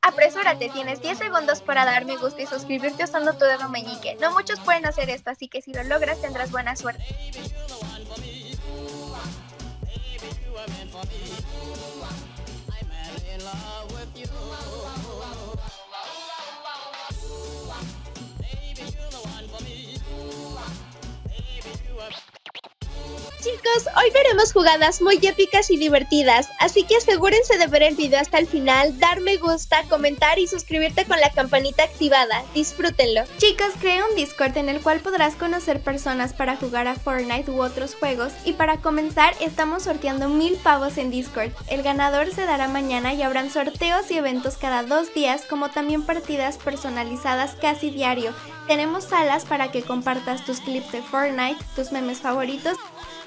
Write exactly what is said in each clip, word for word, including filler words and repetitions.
Apresúrate, tienes diez segundos para dar me gusta y suscribirte usando tu dedo meñique. No muchos pueden hacer esto, así que si lo logras tendrás buena suerte. Chicos, hoy veremos jugadas muy épicas y divertidas, así que asegúrense de ver el video hasta el final, dar me gusta, comentar y suscribirte con la campanita activada. Disfrútenlo. Chicos, creé un Discord en el cual podrás conocer personas para jugar a Fortnite u otros juegos, y para comenzar estamos sorteando mil pavos en Discord. El ganador se dará mañana y habrán sorteos y eventos cada dos días, como también partidas personalizadas casi diario. Tenemos salas para que compartas tus clips de Fortnite, tus memes favoritos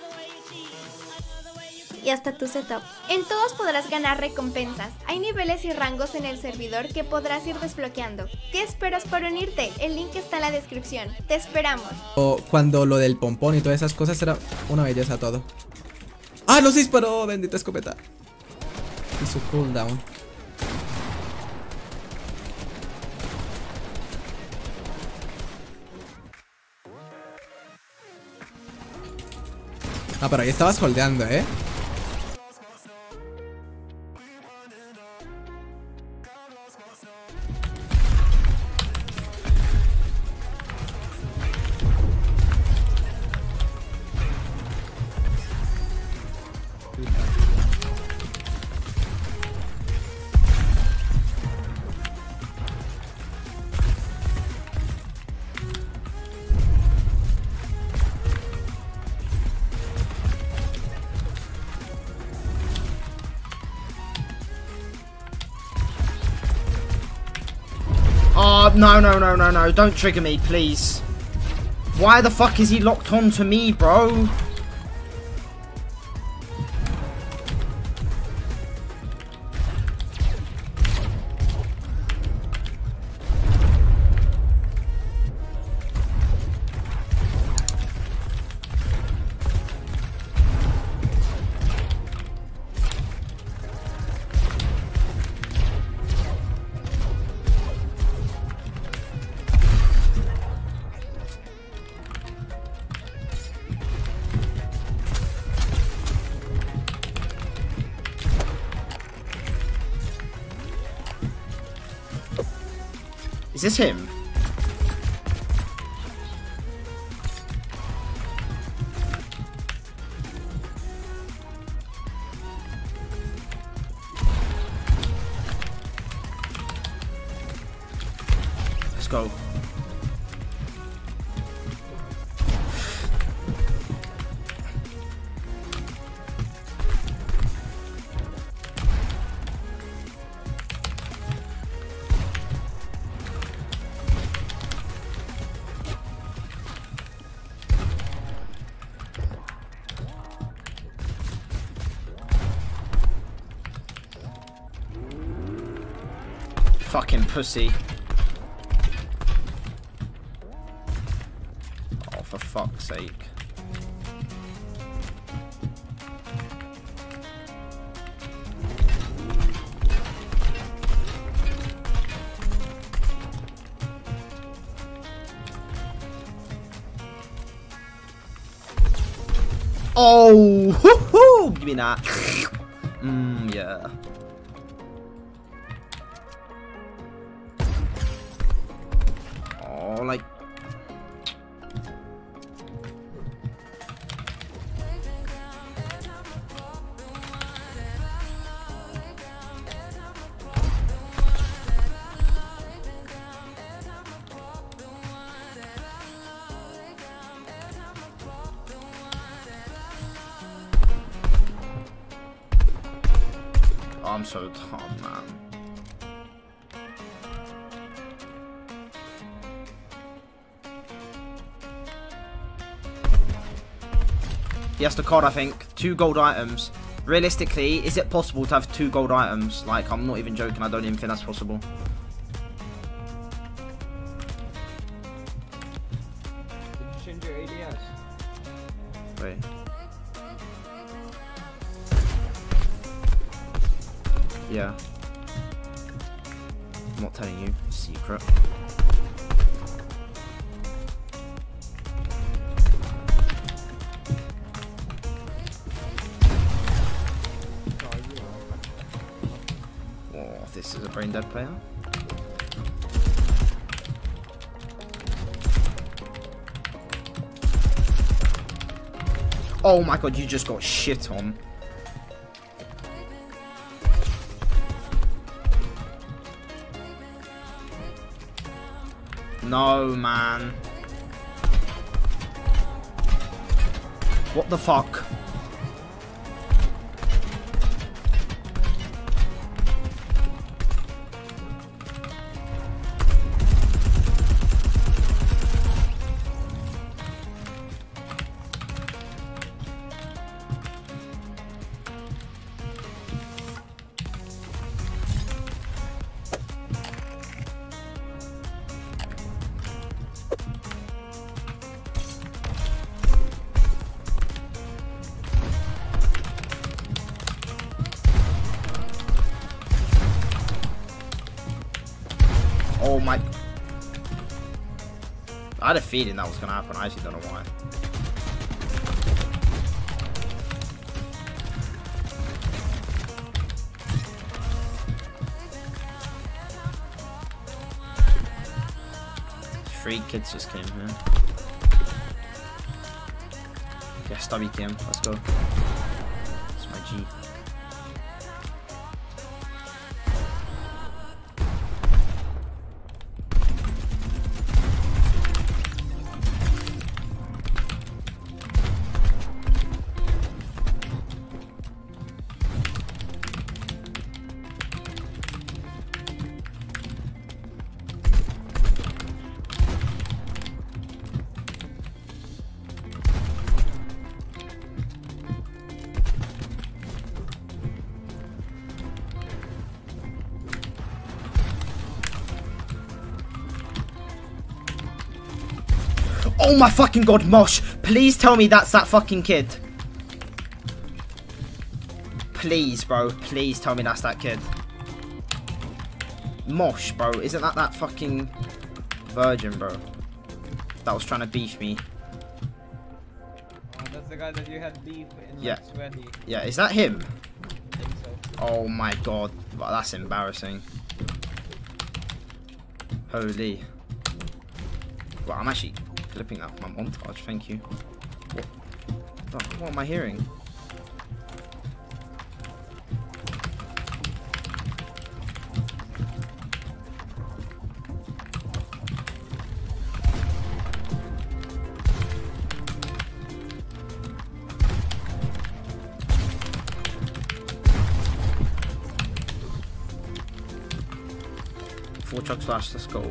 y hasta tu setup. En todos podrás ganar recompensas. Hay niveles y rangos en el servidor que podrás ir desbloqueando. ¿Qué esperas para unirte? El link está en la descripción. Te esperamos. Cuando lo del pompón y todas esas cosas era una belleza todo. ¡Ah, no se disparó! Bendita escopeta. Y su cooldown. Ah, pero ahí estabas holdeando, ¿eh? Oh, no, no, no, no, no. Don't trigger me, please. Why the fuck is he locked on to me, bro? Is this him? Let's go. Fucking pussy. Oh, for fuck's sake. Oh, hoo-hoo! Give me that. Mmm, yeah. Oh, like. Oh, I'm so dumb, man. He has the card, I think. Two gold items. Realistically, is it possible to have two gold items? Like, I'm not even joking. I don't even think that's possible. Did you change your A D S? Wait. Yeah. I'm not telling you. Secret. Oh, this is a brain dead player. Oh my god, you just got shit on. No, man. What the fuck? Oh my... I had a feeling that was going to happen. I actually don't know why. Three kids just came here. Yeah, stubby came. Let's go. It's my G. Oh my fucking god, Mosh! Please tell me that's that fucking kid. Please, bro. Please tell me that's that kid. Mosh, bro. Isn't that that fucking virgin, bro? That was trying to beef me. Oh, that's the guy that you had beef in Yeah. like sweaty. Yeah, is that him? I think so. Oh my god. Well, that's embarrassing. Holy. Well, I'm actually clipping that from my montage, thank you. What, what, what am I hearing? Four truck slash, let's go.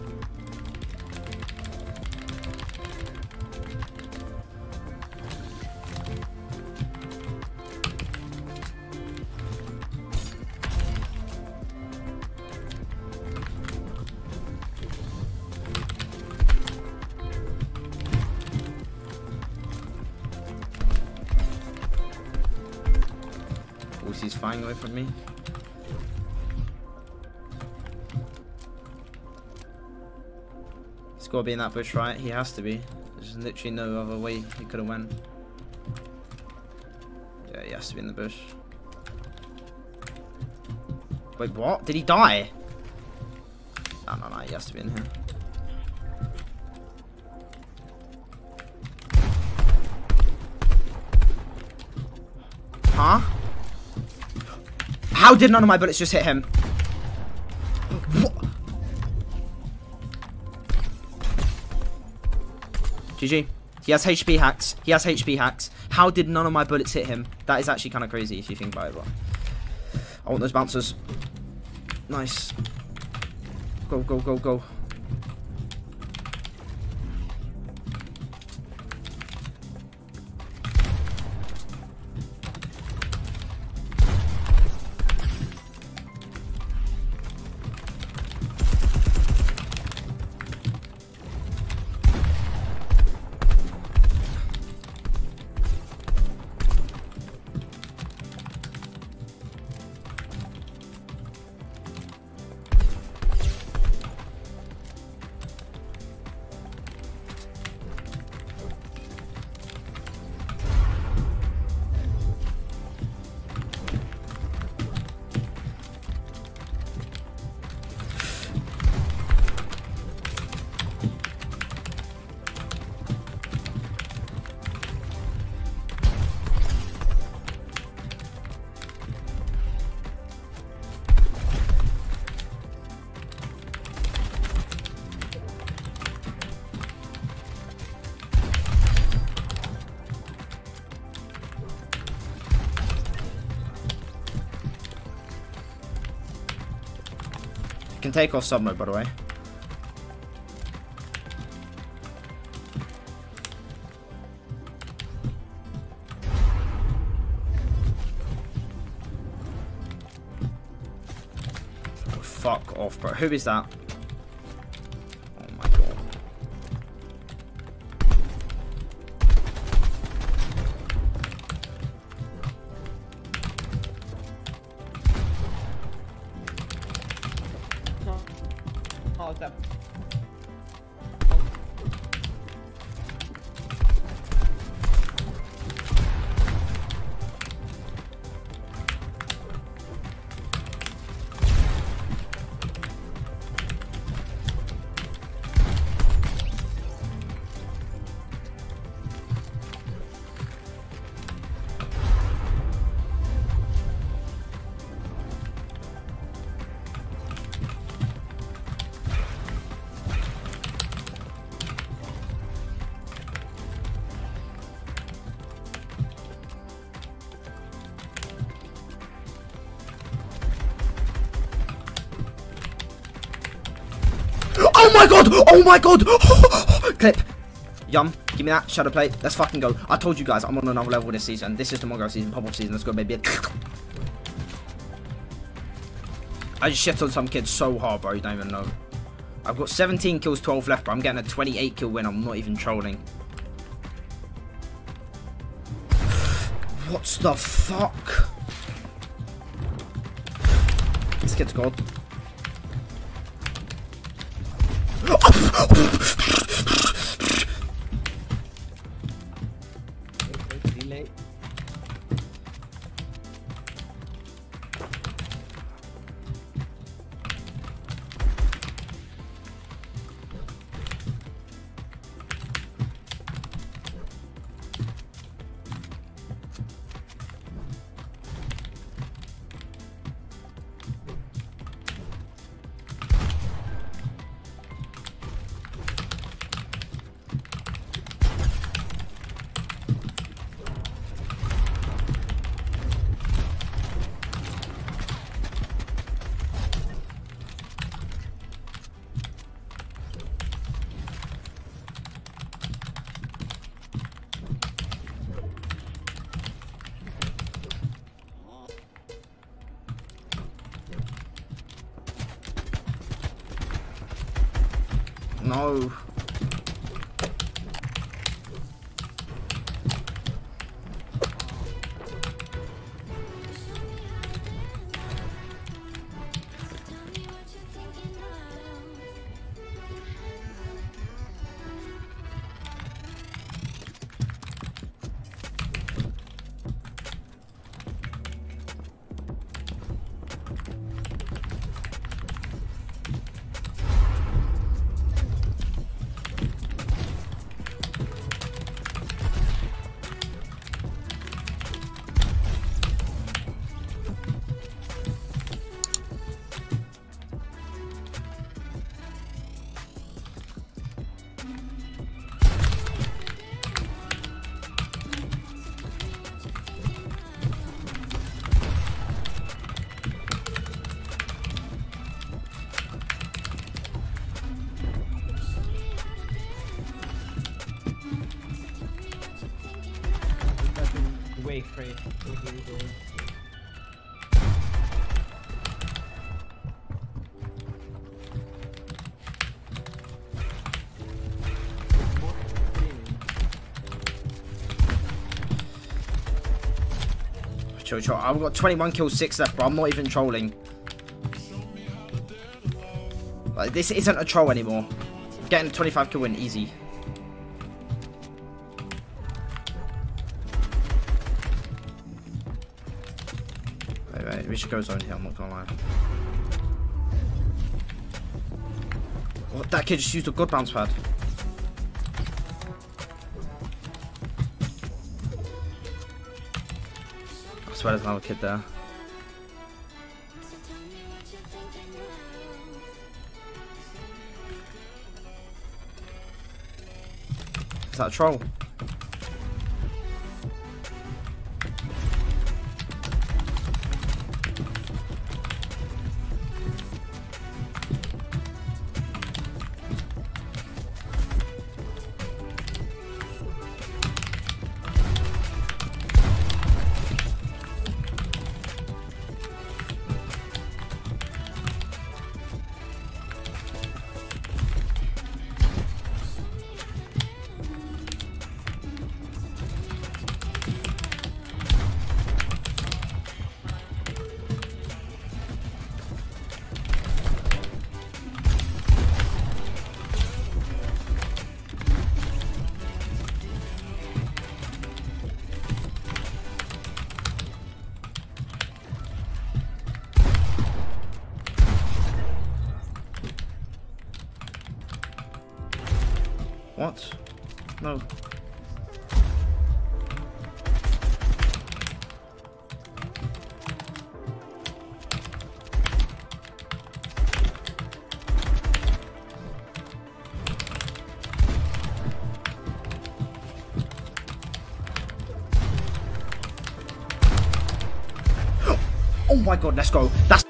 He's flying away from me. He's got to be in that bush, right? He has to be. There's literally no other way he could have went. Yeah, he has to be in the bush. Wait, what? Did he die? No, no, no. He has to be in here. Huh? How did none of my bullets just hit him? What? G G. He has H P hacks. He has H P hacks. How did none of my bullets hit him? That is actually kind of crazy if you think about it. But I want those bouncers. Nice. Go, go, go, go. Can take off sub mode, by the way. Oh, fuck off, bro. Who is that? Oh my god. Oh, that. Oh my god! Oh my god! Clip. Yum. Give me that. Shadow plate. Let's fucking go. I told you guys I'm on another level this season. This is the Mongraal season. Pop-off season. Let's go, baby. I just shit on some kids so hard, bro. You don't even know. I've got seventeen kills, twelve left, bro. I'm getting a twenty-eight kill win. I'm not even trolling. What the fuck? This kid's god. Delay. No. Way free. Chill, chill. I've got twenty-one kills, six left, bro. I'm not even trolling. Like, this isn't a troll anymore. Getting a twenty-five kill win easy. Wait, wait. We should go zone here. I'm not gonna lie. What? That kid just used a good bounce pad. I swear there's another kid there. Is that a troll? What? No. Oh my god, let's go. That's